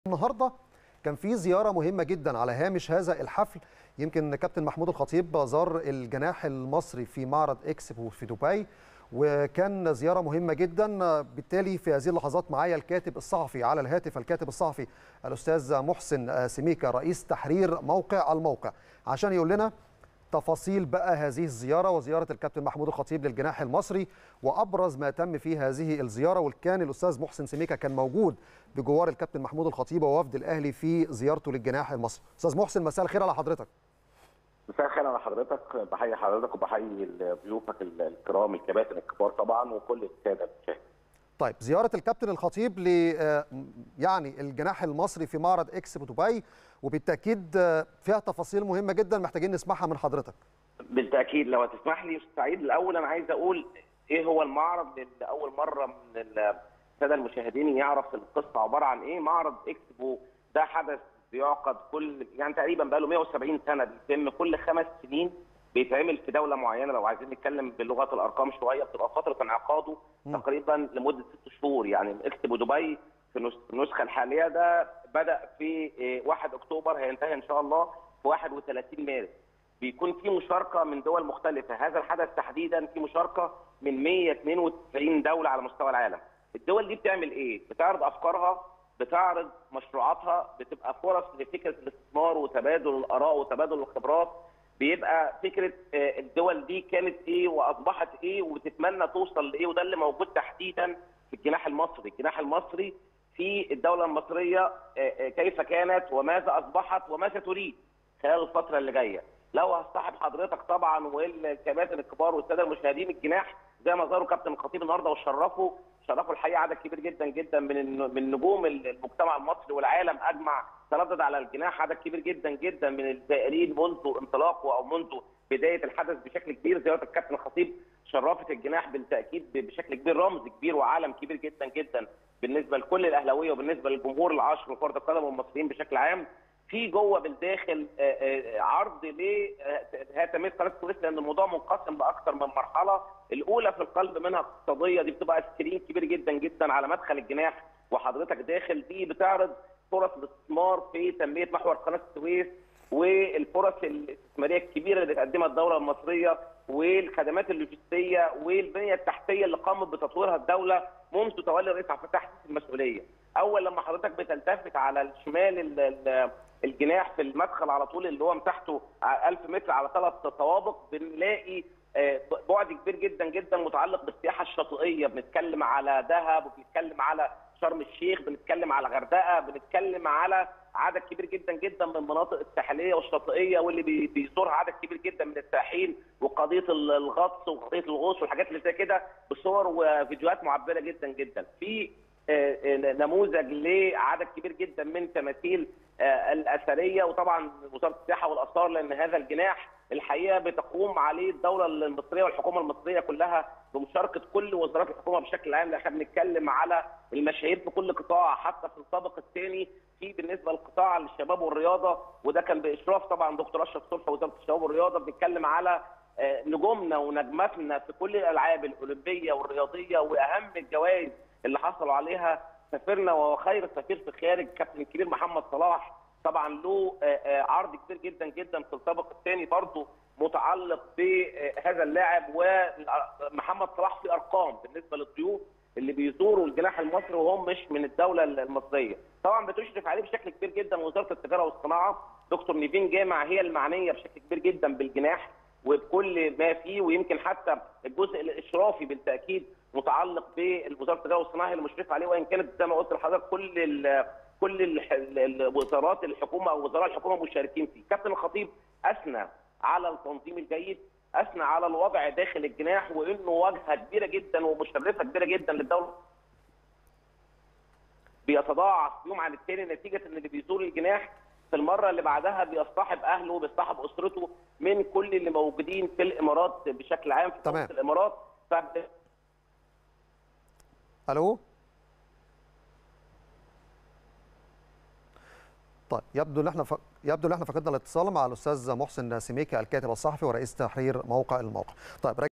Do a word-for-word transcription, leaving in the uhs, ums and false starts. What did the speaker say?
النهارده كان في زياره مهمه جدا على هامش هذا الحفل. يمكن كابتن محمود الخطيب زار الجناح المصري في معرض اكسبو في دبي، وكان زياره مهمه جدا. بالتالي في هذه اللحظات معايا الكاتب الصحفي على الهاتف، الكاتب الصحفي الاستاذ محسن سميكه رئيس تحرير موقع الموقع، عشان يقول لنا تفاصيل بقى هذه الزيارة وزيارة الكابتن محمود الخطيب للجناح المصري وأبرز ما تم في هذه الزيارة. وكان الأستاذ محسن سميكة كان موجود بجوار الكابتن محمود الخطيب ووفد الأهلي في زيارته للجناح المصري. أستاذ محسن، مساء الخير على حضرتك. مساء الخير على حضرتك، بحيي حضرتك وبحيي ضيوفك الكرام الكباتن الكبار طبعا وكل السادة المشاهدين. طيب، زيارة الكابتن الخطيب ل يعني الجناح المصري في معرض اكسبو دبي، وبالتأكيد فيها تفاصيل مهمة جدا محتاجين نسمعها من حضرتك. بالتأكيد، لو هتسمح لي أستاذ سعيد، الأول أنا عايز أقول إيه هو المعرض لأول مرة من السادة المشاهدين يعرف القصة عبارة عن إيه. معرض اكسبو ده حدث بيعقد كل يعني تقريبا بقى له مئة وسبعين سنة، بيتم كل خمس سنين، بيتعمل في دولة معينة. لو عايزين نتكلم بلغة الأرقام شوية، بتبقى فترة انعقاده تقريبا لمدة ست شهور. يعني اكسبو دبي في النسخة الحالية ده بدأ في واحد أكتوبر، هينتهي إن شاء الله في واحد وثلاثين مارس. بيكون في مشاركة من دول مختلفة. هذا الحدث تحديدا في مشاركة من مئة واثنين وتسعين دولة على مستوى العالم. الدول دي بتعمل إيه؟ بتعرض أفكارها، بتعرض مشروعاتها، بتبقى فرص لفكرة الاستثمار وتبادل الآراء وتبادل الخبرات. بيبقى فكرة الدول دي كانت إيه وأصبحت إيه وبتتمنى توصل لإيه، وده اللي موجود تحديدا في الجناح المصري. الجناح المصري في الدولة المصرية كيف كانت وماذا أصبحت وماذا تريد خلال الفترة اللي جاية. لو هصطحب حضرتك طبعا والكباتن الكبار والسادة المشاهدين الجناح زي ما زاروا كابتن الخطيب النهارده وشرفوا شرفوا الحقيقة عدد كبير جدا جدا من من نجوم المجتمع المصري والعالم أجمع. تردد على الجناح عدد كبير جدا جدا من الزائرين منذ انطلاقه أو منذ بداية الحدث بشكل كبير. زيارة الكابتن الخطيب شرفت الجناح بالتأكيد بشكل كبير، رمز كبير وعالم كبير جدا جدا بالنسبة لكل الأهلاوية وبالنسبة للجمهور العشر وكرة القدم والمصريين بشكل عام. في جوه بالداخل عرض لتنميه قناه السويس، لان الموضوع منقسم لاكثر من مرحله. الاولى في القلب منها اقتصاديه، دي بتبقى سكرين كبير جدا جدا على مدخل الجناح وحضرتك داخل. دي بتعرض فرص الاستثمار في تنميه محور قناه السويس والفرص الاستثماريه الكبيره اللي بتقدمها الدوله المصريه والخدمات اللوجستيه والبنيه التحتيه اللي قامت بتطويرها الدوله منذ تولي الرئيس عبد الفتاح السيسي المسؤوليه. اول لما حضرتك بتلتفت على الشمال الجناح في المدخل على طول اللي هو مساحته ألف متر على ثلاث طوابق، بنلاقي بعد كبير جدا جدا متعلق بالسياحه الشاطئيه. بنتكلم على دهب وبنتكلم على شرم الشيخ، بنتكلم على غردقه، بنتكلم على عدد كبير جدا جدا من المناطق الساحليه والشاطئيه واللي بيزورها عدد كبير جدا من السائحين، وقضيه الغطس وقضيه الغوص والحاجات اللي زي كده بصور وفيديوهات معبره جدا جدا. في نموذج لعدد كبير جدا من تماثيل الاثريه، وطبعا وزاره السياحه والاثار، لان هذا الجناح الحقيقه بتقوم عليه الدوله المصريه والحكومه المصريه كلها بمشاركه كل وزارات الحكومه بشكل عام. احنا بنتكلم على المشاهير في كل قطاع، حتى في الطابق الثاني في بالنسبه للقطاع الشباب والرياضه، وده كان باشراف طبعا دكتور اشرف صبحي وزاره الشباب والرياضه. بنتكلم على نجومنا ونجماتنا في كل الالعاب الاولمبيه والرياضيه واهم الجوائز اللي حصلوا عليها. سفيرنا وهو خير سفير في الخارج الكابتن الكبير محمد صلاح، طبعا له عرض كبير جدا جدا في الطابق الثاني برضه متعلق بهذا اللاعب. ومحمد صلاح في ارقام بالنسبه للضيوف اللي بيزوروا الجناح المصري وهم مش من الدوله المصريه. طبعا بتشرف عليه بشكل كبير جدا وزاره التجاره والصناعه، دكتور نيفين جامع هي المعنيه بشكل كبير جدا بالجناح وبكل ما فيه. ويمكن حتى الجزء الاشرافي بالتاكيد متعلق بوزاره التجاره والصناعه اللي مشرفه عليه، وان كانت زي ما قلت لحضرتك كل ال كل الوزارات الحكومه او وزراء الحكومه مشاركين فيه. كابتن الخطيب اثنى على التنظيم الجيد، اثنى على الوضع داخل الجناح، وانه واجهه كبيره جدا ومشرفه كبيره جدا للدوله بيتضاعف يوم عن الثاني، نتيجه ان اللي بيزور الجناح في المره اللي بعدها بيصطحب اهله وبيصطحب اسرته من كل اللي موجودين في الامارات بشكل عام في تمام. الامارات. ف... الو. طيب، يبدو ان احنا ف... يبدو ان احنا فقدنا الاتصال مع الاستاذ محسن سميكه الكاتب الصحفي ورئيس تحرير موقع الموقع. طيب.